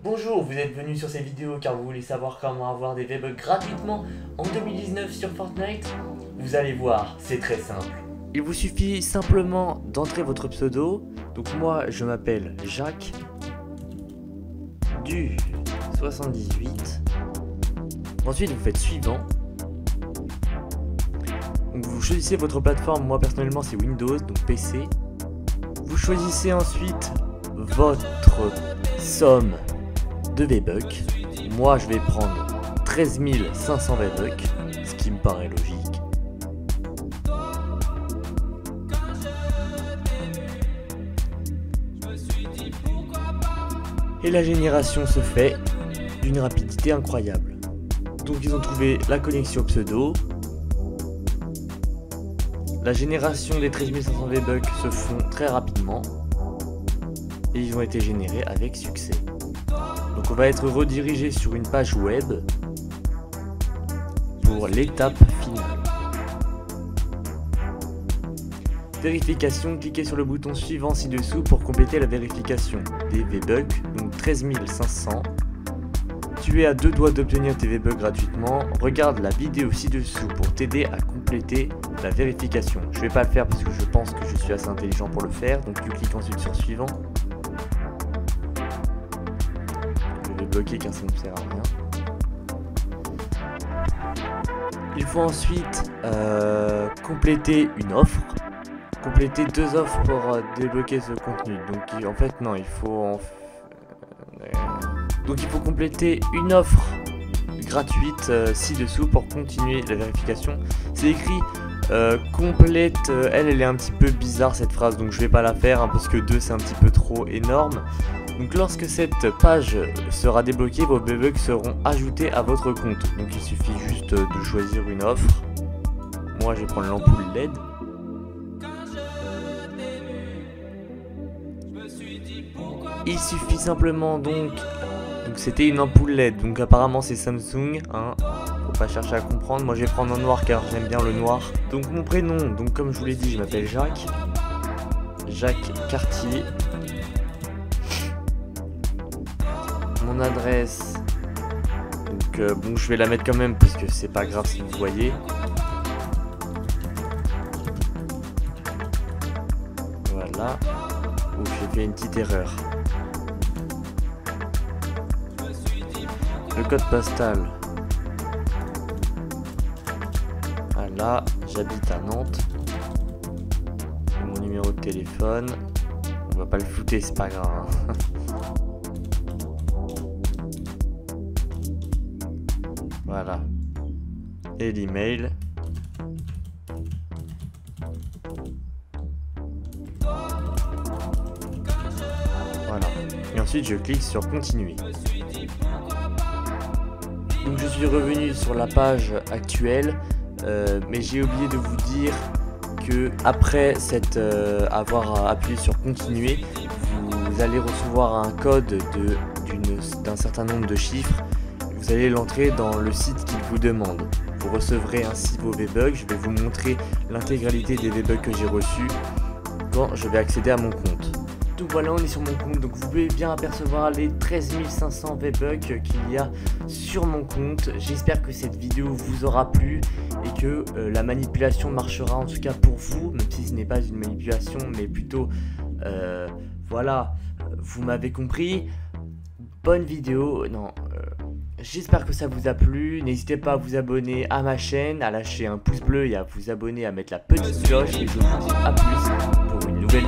Bonjour, vous êtes venu sur cette vidéo car vous voulez savoir comment avoir des V-Bucks gratuitement en 2019 sur Fortnite? Vous allez voir, c'est très simple. Il vous suffit simplement d'entrer votre pseudo. Donc moi, je m'appelle Jacques du 78. Ensuite, vous faites suivant. Donc vous choisissez votre plateforme. Moi personnellement, c'est Windows, donc PC. Vous choisissez ensuite votre somme de V-Bucks. Moi, je vais prendre 13 500 V-Bucks, ce qui me paraît logique. Et la génération se fait d'une rapidité incroyable. Donc ils ont trouvé la connexion pseudo. La génération des 13 500 V-Bucks se font très rapidement. Et ils ont été générés avec succès. Donc on va être redirigé sur une page web pour l'étape finale. Vérification, cliquez sur le bouton suivant ci-dessous pour compléter la vérification des V-Bucks, donc 13 500. Tu es à 2 doigts d'obtenir tes V-Bucks gratuitement. Regarde la vidéo ci-dessous pour t'aider à compléter la vérification. Je vais pas le faire parce que je pense que je suis assez intelligent pour le faire, donc tu cliques ensuite sur suivant. Je vais bloquer car ça ne sert à rien. Il faut ensuite compléter une offre. Compléter 2 offres pour débloquer ce contenu. Donc en fait non, il faut compléter une offre gratuite ci-dessous pour continuer la vérification. C'est écrit complète, elle est un petit peu bizarre cette phrase, donc je vais pas la faire hein, parce que 2 c'est un petit peu trop énorme. Donc lorsque cette page sera débloquée, vos V-Bucks seront ajoutés à votre compte. Donc il suffit juste de choisir une offre. Moi je vais prendre l'ampoule LED. Il suffit simplement donc c'était une ampoule LED, donc apparemment c'est Samsung, hein. Faut pas chercher à comprendre, moi je vais prendre un noir car j'aime bien le noir. Donc mon prénom, donc comme je vous l'ai dit, je m'appelle Jacques Cartier. Mon adresse, donc bon je vais la mettre quand même parce que c'est pas grave si vous voyez. Voilà, j'ai fait une petite erreur. Le code postal. Voilà, j'habite à Nantes. Mon numéro de téléphone. On va pas le flouter, c'est pas grave. Hein. Voilà. Et l'email. Voilà. Et ensuite, je clique sur continuer. Donc je suis revenu sur la page actuelle, mais j'ai oublié de vous dire que après avoir appuyé sur continuer, vous allez recevoir un code d'un certain nombre de chiffres. Vous allez l'entrer dans le site qu'il vous demande. Vous recevrez ainsi vos V-Bucks. Je vais vous montrer l'intégralité des V-Bucks que j'ai reçus quand je vais accéder à mon compte. Donc voilà, on est sur mon compte, donc vous pouvez bien apercevoir les 13 500 V-Bucks qu'il y a sur mon compte. J'espère que cette vidéo vous aura plu et que la manipulation marchera en tout cas pour vous, même si ce n'est pas une manipulation, mais plutôt, voilà, vous m'avez compris. Bonne vidéo, non, j'espère que ça vous a plu. N'hésitez pas à vous abonner à ma chaîne, à lâcher un pouce bleu et à vous abonner, à mettre la petite cloche. Et je vous dis à plus pour une nouvelle vidéo.